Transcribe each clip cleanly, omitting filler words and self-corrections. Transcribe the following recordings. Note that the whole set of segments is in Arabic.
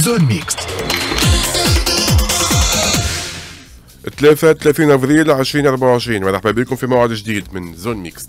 زون ميكس 33 افريل 2024. مرحبا بكم في موعد جديد من زون ميكس.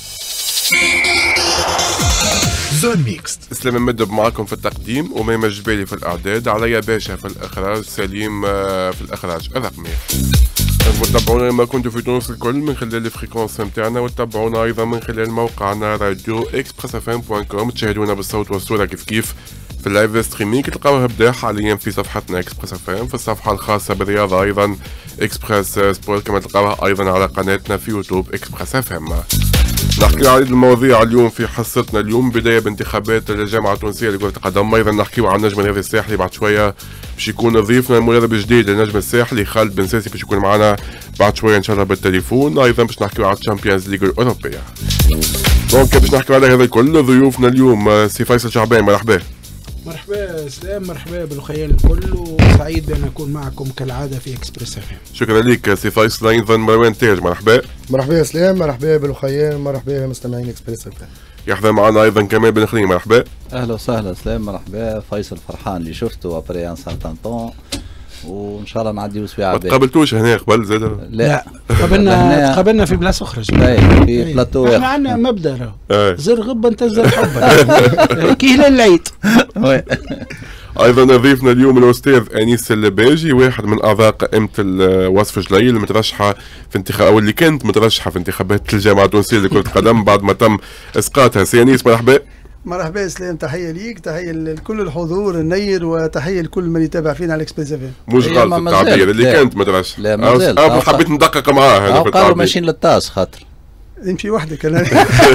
زون ميكس اسلام المدب معكم في التقديم، وميمة الجبالي في الاعداد، عليا باشا في الاخراج، سليم في الاخراج الرقمي. تابعونا لما كنتوا في تونس الكل من خلال الفريكونس نتاعنا، وتابعونا ايضا من خلال موقعنا راديو expressfm.com. تشاهدونا بالصوت والصوره كيف في اللايف ستريمينغ تلقاوها بدا حاليا في صفحتنا اكسبريس اف ام، في الصفحه الخاصه بالرياضه ايضا اكسبريس سبورت، كما تلقاوها ايضا على قناتنا في يوتيوب اكسبريس اف ام. نحكي على المواضيع اليوم في حصتنا اليوم، بدايه بانتخابات الجامعه التونسيه لكره القدم، ايضا نحكيو عن النجم الرياضي الساحلي بعد شويه باش يكون ضيفنا المدرب الجديد للنجم الساحلي خالد بن ساسي باش يكون معنا بعد شويه ان شاء الله بالتليفون، ايضا باش نحكيو على الشامبيونز ليغ الاوروبيه. دونك باش نحكيو على هذا الكل ضيوفنا اليوم سي فيصل شعبان. مرحبا. مرحبا سلام، مرحبا بالخيال الكل، وسعيد بأن أكون معكم كالعادة في إكسبريس اف ام. شكرا لك سي فيصل. أيضا مروان تاج. مرحبا. مرحبا سلام، مرحبا بالخيال، مرحبا مستمعين إكسبريس اف ام. يحضر معنا أيضا كمال بن خليل. مرحبا. أهلا وسهلا سلام، مرحبا. فيصل فرحان اللي شفته أبري أن سارتان طون، وإن شاء الله نعديو سويعة. ما تقابلتوش هنا قبل زاد؟ لا قابلنا في بلاصة أخرى في بلاتو. احنا عندنا مبدأ زر غبا انت زر حبا كي هلال العيد. ايضا ضيفنا اليوم الاستاذ انيس اللباجي، واحد من اعضاء قائمه وصف جليل المترشحه في انتخاب او اللي كانت مترشحه في انتخابات الجامعه التونسيه لكره القدم بعد ما تم اسقاطها. سي انيس مرحبا. مرحبا سلام، تحيه ليك، تحيه لكل الحضور النير، وتحيه لكل من يتابع فينا على اكسبريس اف ام. مش غلط التعبير اللي كانت مترشحه. لا مازال حبيت ندقق معاه هذا في التعبير. ماشيين للطاس خاطر نمشي وحدك انا.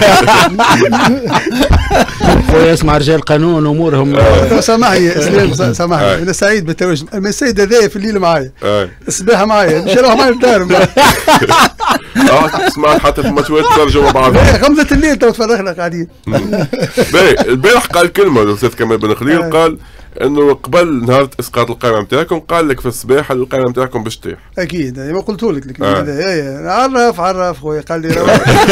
خويا اسمع رجال قانون امورهم. سامحني سلام، سامحني، انا سعيد بالتواجد. اما السيد هذايا في الليل معايا، الصباح معايا، مش نروح معايا للدار. سمعت حتى في ماتشات ترجموا بعض. خمسة الليل تو تفرغنا قاعدين. البارح قال كلمه الاستاذ كمال بن خليل، قال انه قبل نهار اسقاط القائمه نتاعكم قال لك في الصباح القائمه نتاعكم باش تطيح. اكيد ما قلت لك عرف خويا، قال لي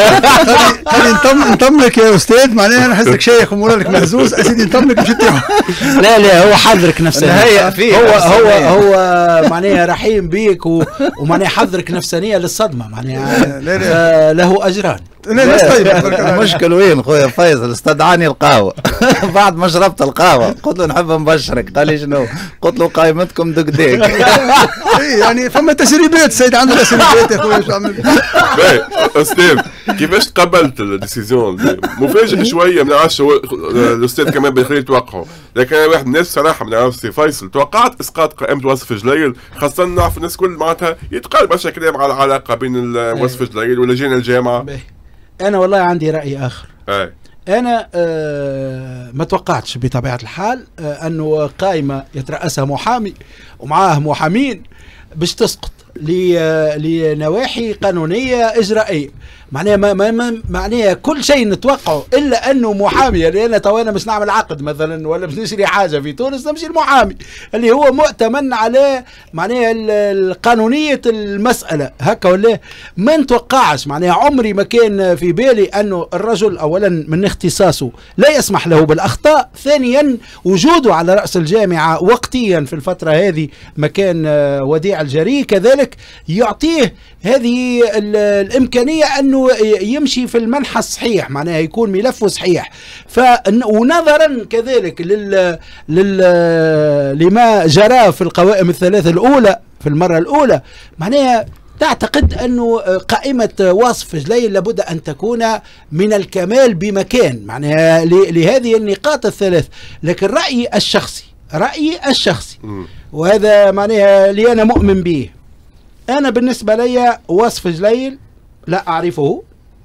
نطمنك يا استاذ، معناها نحسك شيخ ومورالك مهزوز، اسيدي نطمنك باش تطيح. لا هو حذرك نفسانيا، هو معناها رحيم بيك ومعناها حذرك نفسانيا للصدمه، معناها له اجران. المشكل وين خويا فيصل؟ استدعاني القهوه بعد ما شربت القهوه قلت له نحب نبشرك. قال لي شنو؟ قلت له قائمتكم دقديق. يعني فما تسريبات، السيد عنده تسريبات يا خويا. شو عمل؟ استاذ كيفاش تقبلت الديسيزيون؟ مفاجئ شويه، ما نعرفش الاستاذ كمان بن خليل توقعه، لكن انا واحد الناس صراحه ما نعرفش سي فيصل توقعت اسقاط قائمه وصف جليل، خاصه نعرف الناس كل معناتها يتقال برشا كلام على العلاقه بين وصف جليل ولجان الجامعه. أنا والله عندي رأي آخر. أنا ما توقعتش بطبيعة الحال أنه قائمة يترأسها محامي ومعاه محامين باش تسقط لنواحي قانونية إجرائية. معناها كل شيء نتوقعه إلا أنه محامي، لأن توانا مش نعمل عقد مثلا ولا باش نشري حاجة في تونس نمشي المحامي اللي هو مؤتمن على معناها قانونية المسألة هكا، ولا ما نتوقعش. معناها عمري ما كان في بالي أنه الرجل أولا من اختصاصه لا يسمح له بالأخطاء، ثانيا وجوده على رأس الجامعة وقتيا في الفترة هذه مكان وديع الجري كذلك يعطيه هذه الإمكانية أنه يمشي في المنحى الصحيح، معناها يكون ملفه صحيح. ونظرا كذلك لما جرى في القوائم الثلاث الأولى في المرة الأولى، معناها تعتقد أنه قائمة وصف جليل لابد أن تكون من الكمال بمكان، معناها لهذه النقاط الثلاث. لكن رأيي الشخصي وهذا معناها اللي أنا مؤمن به، أنا بالنسبة لي وصف جليل لا أعرفه،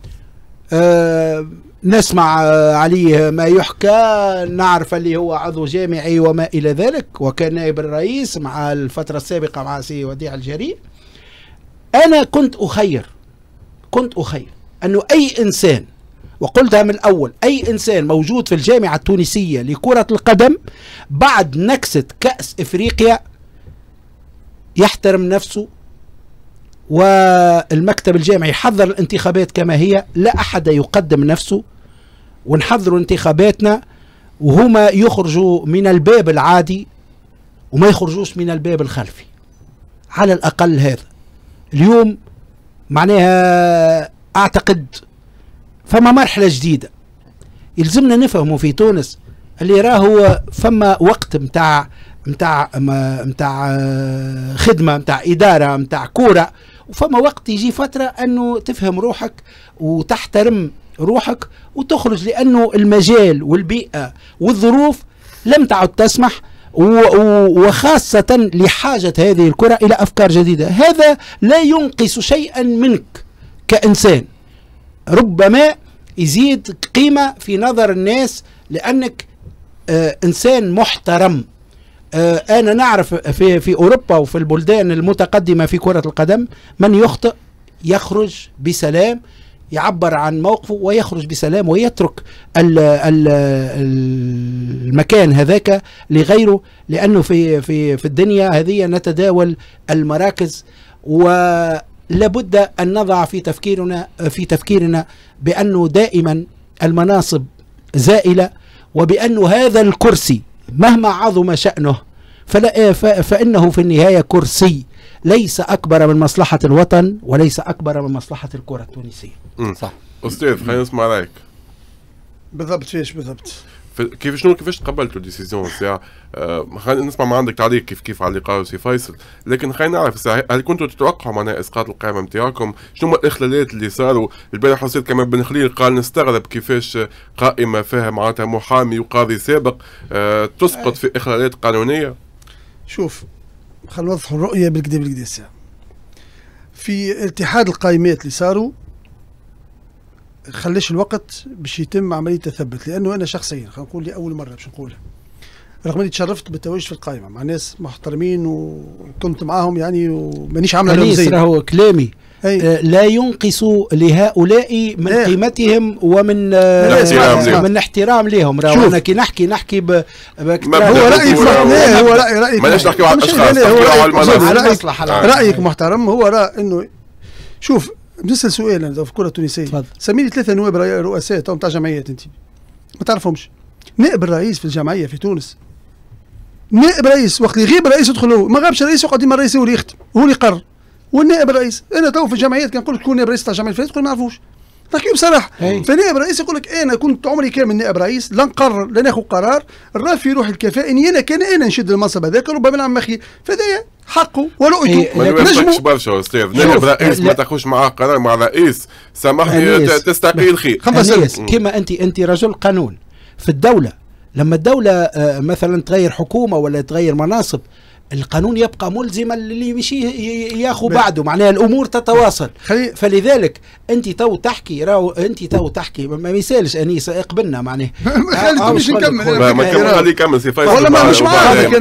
نسمع عليه ما يحكى، نعرف اللي هو عضو جامعي وما إلى ذلك، وكان نائب الرئيس مع الفترة السابقة مع سي وديع الجري. أنا كنت أخير أنه أي إنسان، وقلتها من الأول، أي إنسان موجود في الجامعة التونسية لكرة القدم بعد نكسة كأس إفريقيا يحترم نفسه، والمكتب الجامعي يحضر الانتخابات كما هي، لا أحد يقدم نفسه، ونحضروا انتخاباتنا وهما يخرجوا من الباب العادي وما يخرجوش من الباب الخلفي على الأقل. هذا اليوم معناها أعتقد فما مرحلة جديدة يلزمنا نفهمه في تونس، اللي راهو فما وقت متاع خدمة، متاع إدارة، متاع كورة، وفما وقت يجي فترة أنه تفهم روحك وتحترم روحك وتخرج، لأنه المجال والبيئة والظروف لم تعد تسمح، وخاصة لحاجة هذه الكرة إلى أفكار جديدة. هذا لا ينقص شيئا منك كإنسان، ربما يزيد قيمة في نظر الناس لأنك إنسان محترم. أنا نعرف في أوروبا وفي البلدان المتقدمة في كرة القدم من يخطئ يخرج بسلام، يعبر عن موقفه ويخرج بسلام ويترك المكان هذاك لغيره، لأنه في الدنيا هذه نتداول المراكز، ولابد أن نضع في تفكيرنا بأنه دائما المناصب زائلة، وبأنه هذا الكرسي مهما عظم شأنه فإنه في النهاية كرسي، ليس أكبر من مصلحة الوطن وليس أكبر من مصلحة الكرة التونسية. صح. أستاذ خلينا نسمع رأيك. بالضبط فيش بالضبط كيفاش تقبلتوا الديسيزيون ساعة؟ خلينا نسمع ما عندك تعليق كيف على اللي قالوا سي فيصل، لكن خلينا نعرف ساعة هل كنتوا تتوقعوا معناها اسقاط القائمة نتاعكم؟ شنو هما الاخلالات اللي صاروا؟ البارح حسيت كمان بن خليل قال نستغرب كيفاش قائمة فيها معناتها محامي وقاضي سابق تسقط في اخلالات قانونية. شوف خلينا نوضحوا الرؤية بالكدا ساعة. في اتحاد القائمات اللي صاروا خليش الوقت باش يتم عملية تثبت، لأنه أنا شخصيا خلينا نقول لي أول مرة باش نقولها، رغم اني تشرفت بالتواجد في القائمة مع ناس محترمين وكنت معاهم يعني ومانيش عامله لهم زي راهو كلامي لا ينقص لهؤلاء من قيمتهم ومن من احترام لهم. راهو انا كي نحكي هو رأيك هو رأيك ماناش نحكيو على الاشخاص، نحكيو على المناصب. رأيك محترم. هو رأى انه شوف بنسأل سؤال أنا في الكرة التونسية، سميني 3 نواب رؤساء تو نتاع جمعيات أنت ما تعرفهمش. نائب الرئيس في الجمعية في تونس، نائب رئيس وقت اللي يغيب الرئيس يدخل هو، ما غابش الرئيس يقعد ديما الرئيس هو اللي يختم، هو اللي يقرر، والنائب الرئيس. أنا تو في الجمعيات كان نقول لك شكون نائب رئيس تاع الجمعية تقول ما نعرفوش، نحكيو بصراحة. فنائب الرئيس يقول لك أنا كنت عمري كامل نائب رئيس، لا نقرر لا ناخذ قرار، الرا في روح الكفاءة إني أنا كان أنا نشد المنصب هذاك ربما نعمل مخي، فهذا حقه ورؤيته. ما يوافقش برشا استاذ، نائب رئيس ما تاخذش معاه قرار مع رئيس، سامحني تستقي الخير. كما انت رجل قانون في الدولة، لما الدولة مثلا تغير حكومة ولا تغير مناصب، القانون يبقى ملزما اللي يمشي ياخذ بعده، معناها الامور تتواصل. فلذلك انت تو تحكي ما يسالش انيس اقبلنا معناها مش نكمل ما خليه يكمل سي فيصل والله ما مش معاك.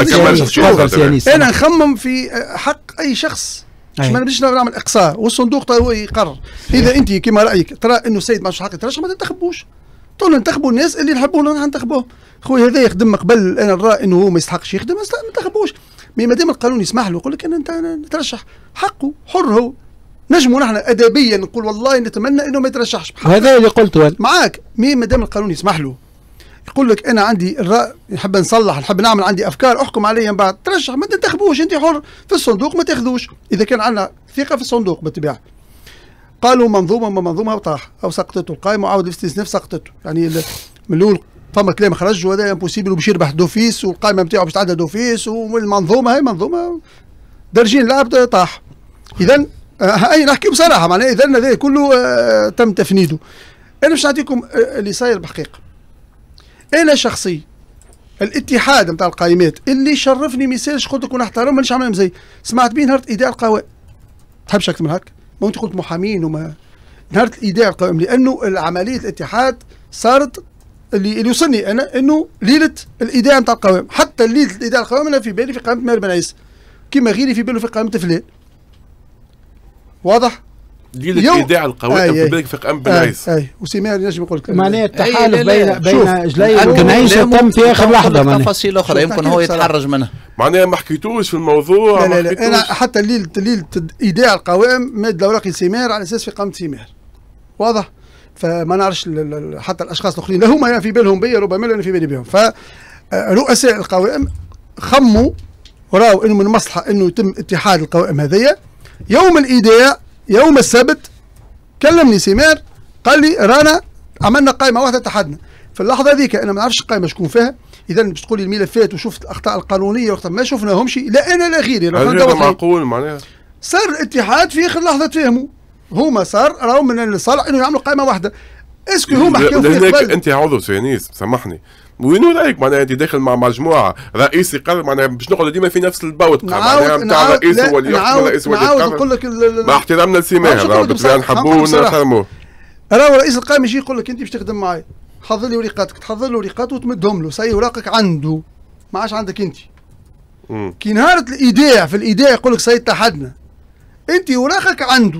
انا نخمم في حق اي شخص، مش ما نبداش نعمل اقصاء والصندوق هو يقرر. اذا انت كما رايك ترى انه السيد ما حق يترشح ما تنتخبوش، تقول ننتخبوا الناس اللي نحبوه ننتخبوه. خويا هذا يخدم قبل، انا نرى انه هو ما يستحقش يخدم ما ننتخبوش، ما دام القانون يسمح له يقول لك انا نترشح، حقه حر هو. نجموا نحن ادبيا نقول والله نتمنى انه ما يترشحش، وهذا اللي قلته معاك. ما دام القانون يسمح له يقول لك انا عندي الراي، نحب نصلح، نحب نعمل، عندي افكار، احكم عليا من بعد ترشح، ما تنتخبوش، انت حر في الصندوق ما تاخذوش. اذا كان عندنا ثقه في الصندوق بالطبيعه. قالوا منظومه وطاح او سقطته القائمه وعاود الاستئناف سقطته، يعني من الاول فما كلام خرج وهذا امبوسيبل وباش يربح دوفيس والقائمه نتاعو باش تعدى دوفيس، والمنظومه هي منظومه درجين لعب طاح. اذا اي نحكي بصراحه معناها اذا هذا كله تم تفنيده. انا باش نعطيكم اللي صاير بحقيقه. انا شخصي الاتحاد نتاع القائمات اللي شرفني ميساج قلت لك ونحترم مانيش عاملهم زي سمعت بيه نهار ايداع القوائم. تحبش اكثر من هكا؟ ما انت قلت محامين وما نهار ايداع القوائم، لانه عمليه الاتحاد صارت اللي يوصلني انا انه ليله الايداع نتاع القوائم، حتى ليله الايداع القوائم انا في بالي في قائمه ماهر بن عيسى كيما غيري في باله في قائمه فلان. واضح؟ ليله ايداع القوائم في بالك في قائمه بن عيسى. وسي ماهر ينجم يقول لك معناها التحالف بين جلي وبن عيسى تم في اخر لحظه، تفاصيل اخرى يمكن هو يتحرج منها. معناها ما حكيتوش في الموضوع. لا انا حتى ليله ايداع القوائم ماد الاوراق سي ماهر على اساس في قائمه سي ماهر. واضح؟ فما نعرفش حتى الاشخاص الاخرين لا هما في بالهم بيا ربما انا في بالي بهم. فرؤساء القوائم خموا وراو انه من المصلحه انه يتم اتحاد القوائم هذيا. يوم الايداع يوم السبت كلمني سمير قال لي رانا عملنا قائمه واحده اتحدنا. في اللحظه هذيك انا ما نعرفش القائمه شكون فيها، اذا باش تقول لي الملفات وشفت الاخطاء القانونيه وقت ما شفناهمش، لا انا لا غيري. هذا معقول معناها صار الاتحاد في اخر لحظه تفهموا هما صار راهو من الصالح انه يعملوا قائمه واحده. اسكو هما حكاو في قبل انت عضو سيانيس سامحني، وين رايك معناها انت داخل مع مجموعه رئيس يقرر معناها باش نقعدوا ديما في نفس البوت معناها نتاع الرئيس هو اللي يحكم الرئيس هو اللي يقرر مع احترامنا لسماها راهو بطبيعه نحبوه ونحترموه. راهو رئيس القائمه يجي يقول لك انت باش تخدم معايا حضر لي وريقاتك، تحضر له وريقات وتمدهم له، سي اوراقك عنده ما عادش عندك انت. كي نهارة الايداع في الايداع يقول لك سي اتحدنا انت اوراقك عنده.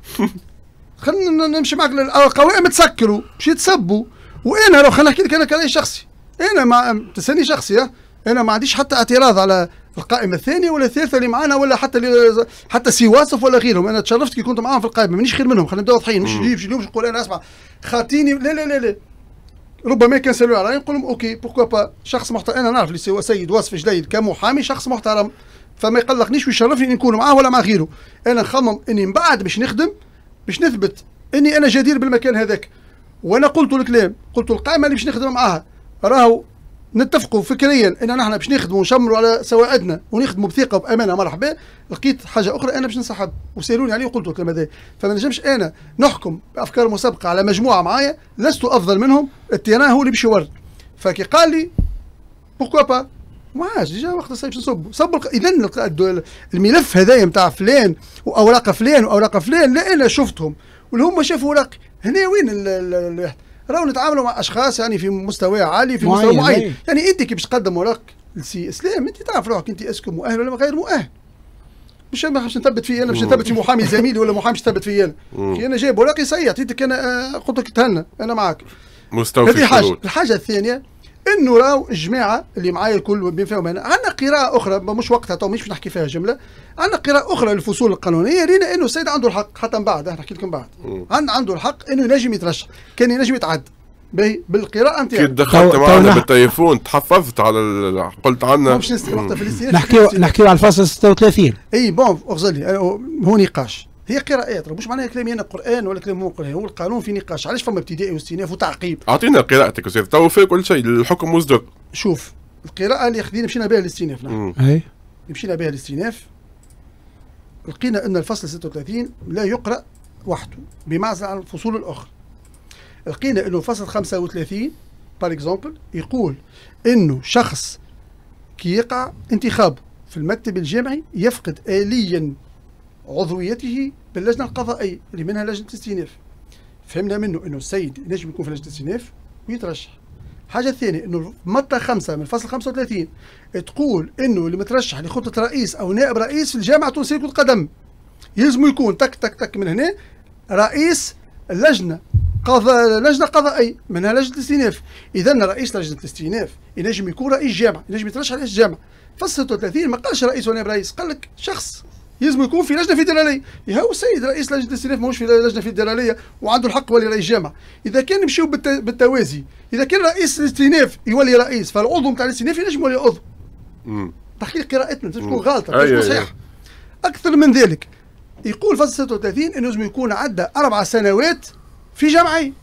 خلينا نمشي معك القوائم تسكروا باش يتسبوا. وانا لو خلينا نحكي لك انا كرأي شخصي، انا ما تسالني شخصي انا ما عنديش حتى اعتراض على القائمه الثانيه ولا الثالثه اللي معانا ولا حتى سي واصف ولا غيرهم. انا تشرفت كي كنت معاهم في القائمه مانيش خير منهم، خلينا نبداو واضحين. مش نجيب اليوم نقول انا اسمع خاطيني لا لا لا لا. ربما كنسالوا علي نقول لهم اوكي بوركوا با، شخص محترم. انا نعرف اللي سيد واصف جليل كمحامي شخص محترم، فما يقلقنيش ويشرفني اني نكون معاه ولا مع غيره. انا نخمم اني من بعد باش نخدم باش نثبت اني انا جدير بالمكان هذاك. وانا قلت الكلام، قلت القائمه اللي باش نخدم معاها راهو نتفقوا فكريا ان نحن باش نخدموا ونشمروا على سواعدنا ونخدموا بثقه وبامانه مرحبا. لقيت حاجه اخرى انا باش ننسحب وسالوني عليه وقلت الكلام هذا. فما نجمش انا نحكم بافكار مسبقه على مجموعه معايا لست افضل منهم، التيران هو اللي باش يورد. فكي قال لي بوركوا با ما عادش جا وقت الصيف صبوا اذا الملف هذايا نتاع فلان واوراق فلان واوراق فلان لا انا شفتهم واللي هم شافوا اوراقي. هنا وين راهو نتعاملوا مع اشخاص يعني في مستوى عالي في مستوى معين. يعني انت كي باش تقدم اوراق لسي اسلام انت تعرف روحك انت اسكو مؤهل ولا غير مؤهل. مش نثبت فيه انا، باش نثبت في محامي زميلي ولا محامي باش تثبت فيه انا. كي انا جايب اوراقي سيء عطيتك انا قلت لك تهنى انا معاك. مستوفي الشروط. الحاجه الثانيه انه راهو الجماعه اللي معايا الكل بين فيهم انا عندنا قراءه اخرى مش وقتها تو مش نحكي فيها جمله. عندنا قراءه اخرى للفصول القانونيه رينا انه السيد عنده الحق حتى من بعد نحكي لكم بعد. عنده الحق انه ينجم يترشح، كان ينجم يتعدى بالقراءه نتاعو. كي دخلت معنا بالتليفون تحفظت على قلت عنا مش وقتها في الاستئناف نحكيو على الفصل 36. اي بون اغزلي هو نقاش، هي قراءات مش معناها كلامي انا قران ولا كلام مو قران، هو القانون في نقاش. علاش فما ابتدائي واستئناف وتعقيب؟ اعطينا قراءتك استاذ تو في كل شيء الحكم مصدر. شوف القراءه اللي خدينا مشينا بها للاستئناف اي مشينا بها للاستئناف لقينا ان الفصل 36 لا يقرا وحده بمعزل عن الفصول الاخرى. لقينا انه الفصل 35 بار اكزومبل يقول انه شخص كي يقع انتخابه في المكتب الجامعي يفقد آليا عضويته باللجنه القضائيه اللي منها لجنه الاستئناف. فهمنا منه انه السيد ينجم يكون في لجنه الاستئناف ويترشح. حاجه ثانيه انه الماده 5 من الفصل 35 تقول انه اللي مترشح لخطه رئيس او نائب رئيس في الجامعه التونسيه لكره القدم يلزم يكون تك تك تك من هنا رئيس اللجنه لجنه قضائيه منها لجنه الاستئناف. اذا رئيس لجنه الاستئناف ينجم يكون رئيس جامعه، ينجم يترشح رئيس جامعه. فصل 36 ما قالش رئيس ونائب رئيس، قال لك شخص يلزم يكون في لجنه فيدراليه. هو السيد رئيس لجنه الاستئناف ماهوش في لجنه فيدراليه وعنده الحق يولي رئيس جامعه. اذا كان نمشيو بالتوازي، اذا كان رئيس الاستئناف يولي رئيس فالعضو نتاع الاستئناف ينجم يولي عضو. تحقيق قراءتنا تكون غلطه مش صحيحه. اكثر من ذلك يقول فصل 36 انه لازم يكون عدى 4 سنوات في جامعي.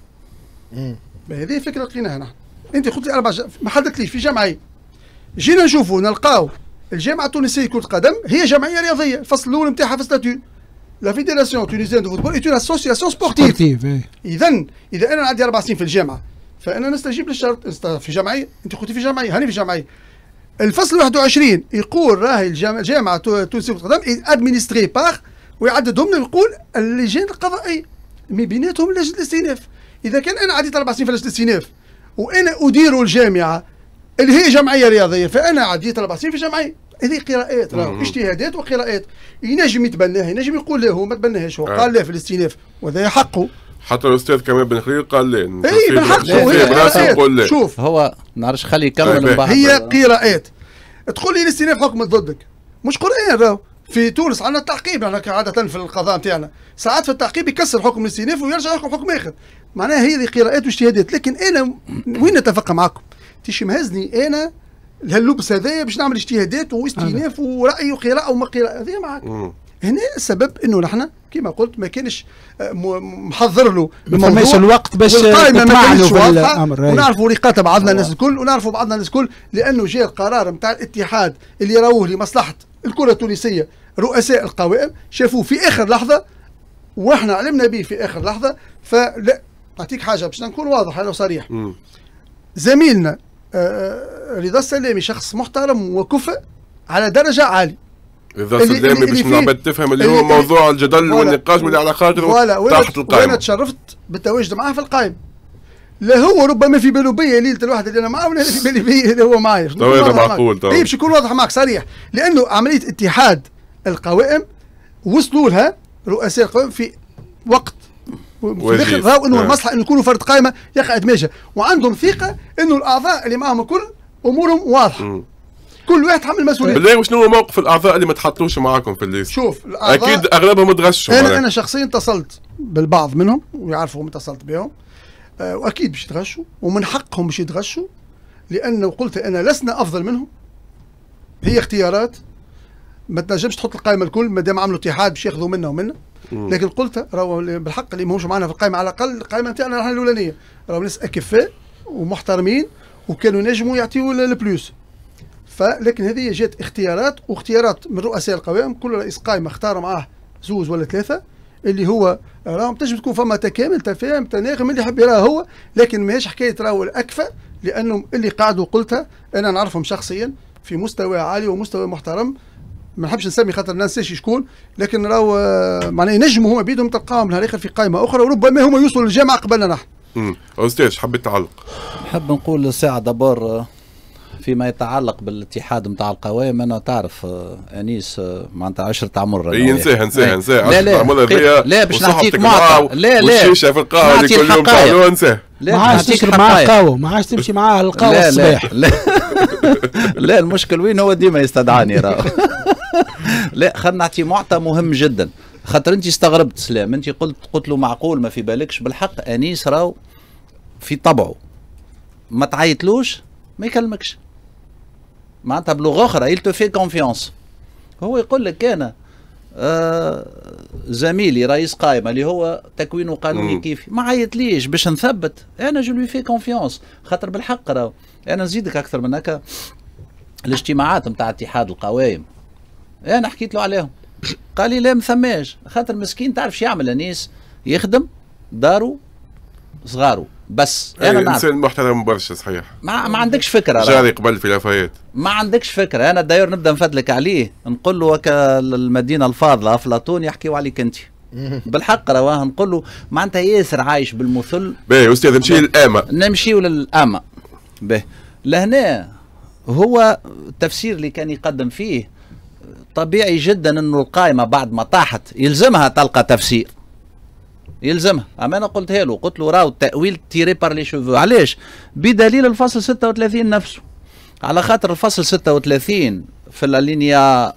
هذه الفكره لقيناها نحن. انت قلت لي ما حددتليش في جامعي. جينا نشوفوا نلقاو الجامعه التونسيه لكره القدم هي جمعيه رياضيه، الفصل الاول نتاعها في ستاتيو لا فيدراسيون تونيزيان دو فوتبول ايت اون اسوسياسيون سبورتيف. اذا انا عندي 4 سنين في الجامعه فانا نستجيب للشرط في جمعيه. انت قلتي في جمعيه، هاني في جمعيه. الفصل 21 يقول راهي الجامعه التونسيه لكره القدم ادمينستري بار ويعددهم يقول اللجان القضائيه من بيناتهم لجنه الاستئناف. اذا كان انا عديت 4 سنين في لجنه الاستئناف وانا ادير الجامعه اللي هي جمعيه رياضيه فانا عديت 4 سنين في جمعيه. هذه قراءات راهو اجتهادات وقراءات. ينجم يتبناها، ينجم يقول له ما تبناهاش، هو قال لا في الاستئناف وهذا حقه. حتى الاستاذ كمال بن خليل قال لا. اي من حقه. شوف هو نعرفش خليه يكمل. هي قراءات. تقول لي الاستئناف حكمت ضدك، مش قرآن راهو. في تونس عندنا التعقيب، احنا عاده في القضاء نتاعنا ساعات في التعقيب يكسر حكم الاستئناف ويرجع يحكم حكم اخر. معناها هذه قراءات واجتهادات. لكن انا وين نتفق معكم؟ تيش مهزني انا الهلوبس هذايا باش نعمل اجتهادات واستئناف ورأي وقراءة وما قراءة هذا معك. هنا السبب انه نحن كما قلت ما كانش محضر له الموضوع، ما الوقت باش نطمعنوا في الامر، ونعرفوا رقات بعضنا الناس الكل، ونعرفوا بعضنا الناس الكل، لانه جاء القرار نتاع الاتحاد اللي راوه لمصلحه الكره التونسيه. رؤساء القوائم شافوه في اخر لحظه واحنا علمنا به في اخر لحظه. فلا نعطيك حاجه باش نكون واضح انا وصريح. زميلنا رضا السلامي شخص محترم وكفء على درجه عاليه. رضا السلامي باش العباد تفهم اللي هو موضوع الجدل والنقاش واللي على خاطره تحت القائمه. وانا تشرفت بالتواجد معاه في القائمه. لا هو ربما في باله بيا ليله الواحد اللي انا معاه، ولا في بالي بيا اللي هو معايا. هذا معقول طبعا. باش نكون واضح معك صريح، لانه عمليه اتحاد القوائم وصلوا لها رؤساء القوائم في وقت في الاخر راوا انه المصلحه انه يكونوا فرد قائمه يقعد ماشي، وعندهم ثقه انه الاعضاء اللي معهم الكل امورهم واضحه. كل واحد حمل مسؤوليه. بالله وشنو هو موقف الاعضاء اللي ما تحطوش معاكم في الليست؟ شوف اكيد اغلبهم تغشوا. انا شخصيا اتصلت بالبعض منهم ويعرفوا اتصلت بهم، واكيد باش يتغشوا ومن حقهم باش يتغشوا، لانه قلت انا لسنا افضل منهم. هي اختيارات، ما تنجمش تحط القائمه الكل ما دام عملوا اتحاد باش ياخذوا منا ومنا. لكن قلت راهو بالحق اللي ماهوش معنا في القائمه، على الاقل القائمه نتاعنا نحن الاولانيه راهو ناس اكفاء ومحترمين وكانوا نجموا يعطيوا البلوس. فلكن هذه جات اختيارات، واختيارات من رؤساء القوائم. كل رئيس قائمه اختار معاه زوز ولا ثلاثه اللي هو راهم تنجم تكون فما تكامل تفاهم تناغم اللي يحب يراه هو، لكن ماهيش حكايه راهو الاكفأ، لانه اللي قعدوا قلتها انا نعرفهم شخصيا في مستوى عالي ومستوى محترم. ما نحبش نسمي خاطر ما ننساش شكون، لكن راهو معناه ينجموا هما بيدهم تلقاهم نهار اخر في قائمه اخرى، وربما هما يوصلوا للجامعه قبلنا نحن. استاذ حبيت تعلق؟ نحب نقول ساعه دابور فيما يتعلق بالاتحاد نتاع القوائم. انا تعرف انيس معناتها 10 عمر نساها 10 عمر لا باش نعطيك معطى. لا والشيشه في القهوه اللي كل يوم تعملوها نساه. ما عادش تشرب معاه قهوه، ما عادش تمشي معاه القهوه الصباح. لا المشكل وين هو ديما يستدعاني راه. لا خلينا نعطي معطى مهم جدا، خاطر انت استغربت سلام، انت قلت له معقول ما في بالكش. بالحق انيس راهو في طبعه ما تعيطلوش ما يكلمكش، معناتها بلغه اخرى il te fait confiance. هو يقول لك انا زميلي رئيس قائمه اللي هو تكوينه قانوني كيفي ما عيطليش باش نثبت، انا جو لوي في كونفيونس. خاطر بالحق راهو انا نزيدك اكثر من هكا، الاجتماعات نتاع اتحاد القوائم انا حكيت له عليهم، قال لي لا ما ثماش. خاطر مسكين تعرف شو يعمل انيس، يخدم دارو صغارو بس. انا انسان محترم برشا صحيح، ما عندكش فكره جاري قبل في لافايت، ما عندكش فكره. انا داير نبدا نفدلك عليه، نقول له هكا المدينه الفاضله افلاطون يحكيوا عليك انت. بالحق رواه نقول له معناتها ياسر عايش بالمثل. باهي استاذ نمشي للامه، نمشيو للامه. باهي لهنا هو التفسير اللي كان يقدم فيه طبيعي جدا انه القائمه بعد ما طاحت يلزمها تلقى تفسير، يلزمها. اما انا قلتها له، قلت له راهو التاويل تيري بار لي شوفو. علاش؟ بدليل الفصل 36 نفسه، على خاطر الفصل 36 في الالينيا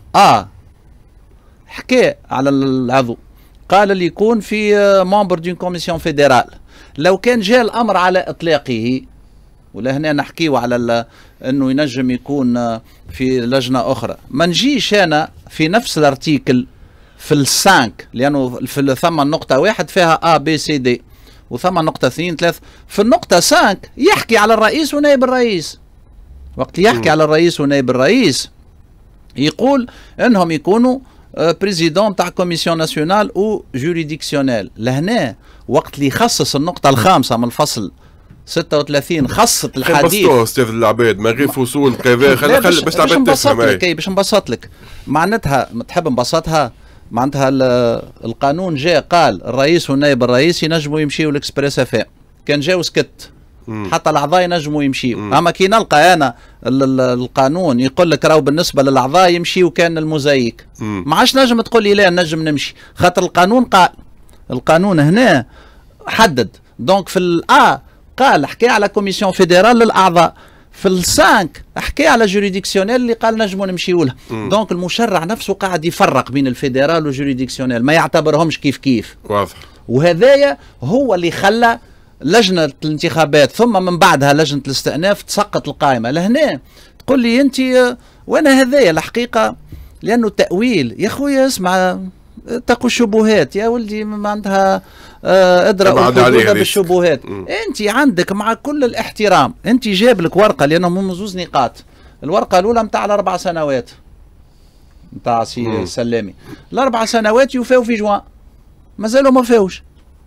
حكى على العضو، قال اللي يكون في ممبر دون كوميسيون فيدرال. لو كان جاء الامر على اطلاقه، ولهنا نحكيو على انه ينجم يكون في لجنه اخرى، ما نجيش انا في نفس الارتيكل في السانك، لانه في ثم نقطه واحد فيها بي سي دي، وثم نقطه 2 3. في النقطه 5 يحكي على الرئيس ونائب الرئيس. وقت يحكي على الرئيس ونائب الرئيس يقول انهم يكونوا بريزيدون تاع كوميسيون ناسيونال او جوريديكسيونيل. لهنا وقت اللي يخصص النقطه الخامسه من الفصل 36 خصت الحديث. استاذ العباد ما غير فصول كذا، خلي باش تعبد تفهم. باش نبسط لك معناتها، تحب نبسطها معناتها القانون جاء قال الرئيس ونائب الرئيس ينجموا يمشيوا الاكسبريس اف ام، كان جاو سكت حتى الاعضاء ينجموا يمشيوا. اما كي نلقى انا القانون يقول لك راهو بالنسبه للاعضاء يمشيوا كان المزيك، ما عادش نجم تقول لي لا نجم نمشي، خاطر القانون قال، القانون هنا حدد. دونك في قال حكي على كوميسيون فيدرال للاعضاء، في السانك حكي على جوريديكسيونيل اللي قال نجموا نمشيوا له. دونك المشرع نفسه قاعد يفرق بين الفيدرال والجوريديكسيونيل، ما يعتبرهمش كيف كيف. واضح. وهذايا هو اللي خلى لجنه الانتخابات ثم من بعدها لجنه الاستئناف تسقط القائمه. لهنا تقول لي انت وانا هذايا الحقيقه لانه التاويل يا خويا اسمع اتقوا الشبهات يا ولدي ما عندها ادرأوا الحدود بالشبهات. انت عندك مع كل الاحترام انت جاب لك ورقه لانهم هم زوز نقاط. الورقه الاولى نتاع الاربع سنوات نتاع سي سلامي، الاربع سنوات يوفاو في جوان مازالوا ما فاوش،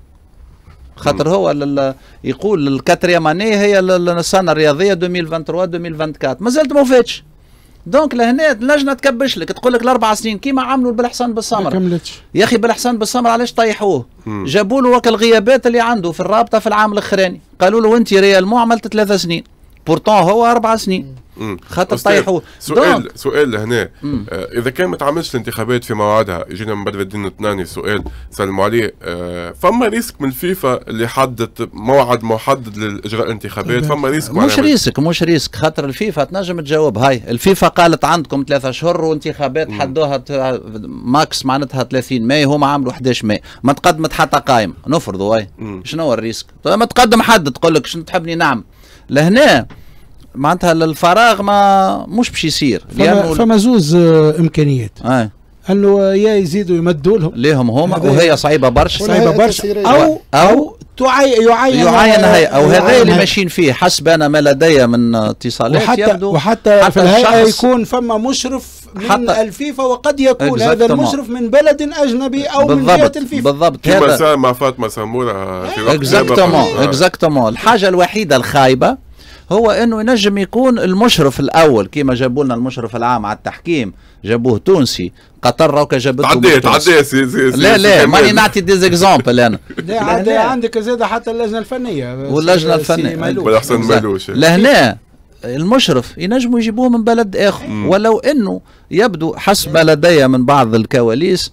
خاطر هو يقول الكاتريام اني هي السنه الرياضيه 2023 2024 مازالت ما وفاتش. دونك لهنا اللجنه تكبش لك تقول لك الاربع سنين كيما عملوا بالحسن بالسمر. يا اخي بالحسن بالسمر علاش طيحوه؟ جابوا له وك الغيابات اللي عنده في الرابطه في العام الاخراني، قالوا له انت ريال مو عملت 3 سنين، بورتون هو 4 سنين. خاطر طيحوه. سؤال لهنا، اذا كان ما تعملش الانتخابات في موعدها، يجينا من بدر الدين الثاني سؤال سلموا عليه، فما ريسك من الفيفا اللي حددت موعد محدد لاجراء الانتخابات؟ فما ريسك؟ مش ريسك خاطر الفيفا تنجم تجاوب. هاي الفيفا قالت عندكم 3 اشهر وانتخابات حدوها ماكس معناتها 30 ماي، هما عملوا 11 ماي، ما تقدمت حتى قائمه نفرضوا. هاي شنو هو الريسك؟ ما تقدم حد تقول لك شنو تحبني نعم. لهنا معناتها الفراغ ما مش باش يصير. فما زوز امكانيات انه يا يزيدوا يمدوا لهم ليهم هما وهي صعيبه برشا او يعاين هي او هذا اللي ماشيين فيه حسب انا ما لدي من اتصالات. وحتى في الهيئه يكون فما مشرف من الفيفا، وقد يكون هذا المشرف من بلد اجنبي او من جهه الفيفا. بالضبط كما صار مع فاطمه سموره في وقت اكزاكتومون. الحاجه الوحيده الخايبه هو انه ينجم يكون المشرف الاول كيما جابوا لنا المشرف العام على التحكيم جابوه تونسي، قطر راك جابته عديت لا ماني نعطي ديزيكزامبل انا. لا عندك زاد حتى اللجنه الفنيه واللجنه الفنيه بالاحسن مالوش. لهنا المشرف ينجموا يجيبوه من بلد اخر، ولو انه يبدو حسب ما لدي من بعض الكواليس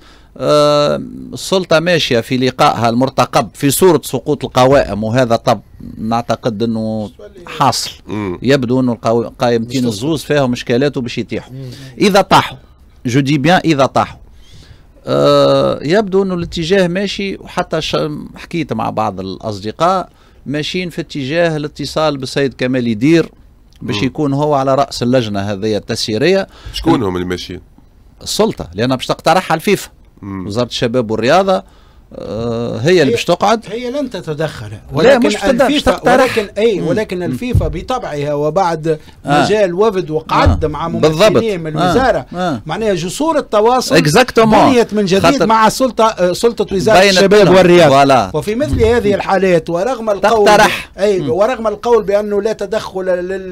السلطة ماشية في لقائها المرتقب في صورة سقوط القوائم، وهذا طب نعتقد انه حاصل. يبدو انه القائمتين الزوز فيهم اشكالات وباش يتيحوا اذا طاحوا. جو دي بيان اذا طاحوا. يبدو انه الاتجاه ماشي، وحتى حكيت مع بعض الاصدقاء ماشيين في اتجاه الاتصال بالسيد كمال يدير باش يكون هو على رأس اللجنة هذه التسييرية. شكون هم اللي ماشيين؟ السلطة، لأنها باش تقترحها الفيفا. وزارة الشباب والرياضة هي اللي باش تقعد، هي لن تتدخل، ولكن الفيفا ولكن الفيفا بطبعها وبعد مجال وفد وقعد مع ممثلين من الوزارة معناها جسور التواصل بنيت من جديد مع سلطة وزارة الشباب والرياضة. وفي مثل هذه الحالات ورغم القول ورغم القول بأنه لا تدخل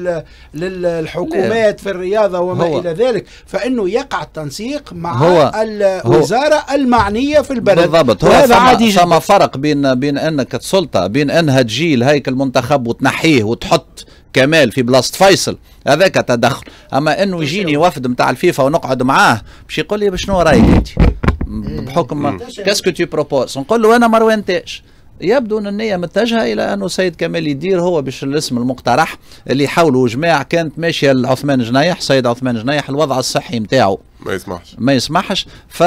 للحكومات في الرياضة وما إلى ذلك، فإنه يقع التنسيق مع الوزارة المعنية في البلد. بالضبط. فما فرق بين انك السلطه بين انها تجي الهيكل المنتخب وتنحيه وتحط كمال في بلاصه فيصل، هذاك تدخل. اما انه يجيني وفد نتاع الفيفا ونقعد معاه باش يقول لي بشنو رايك انت بحكم كاسكو تي بروبوز، نقول له انا مروان تاج. يبدو ان النيه متجهه الى انه سيد كمال يدير هو باش الاسم المقترح اللي حوله جماعه كانت ماشيه لعثمان جنيح. سيد عثمان جنيح الوضع الصحي نتاعو ما يسمحش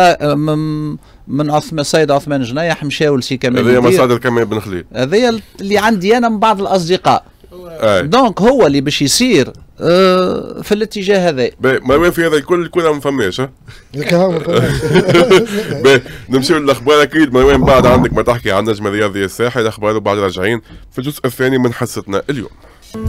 من السيد عثمان جنيح مشاو لسي كمال يدير. هذه مصادر كمال بن خليل، هذه اللي عندي انا من بعض الاصدقاء. دونك هو اللي باش يصير في الاتجاه هذا. ما في هذا الكل كلها ما فماش. نمشيو للاخبار اكيد. ما بعد عندك ما تحكي عن النجم الرياضي الساحل، اخبار وبعد راجعين في الجزء الثاني من حصتنا اليوم.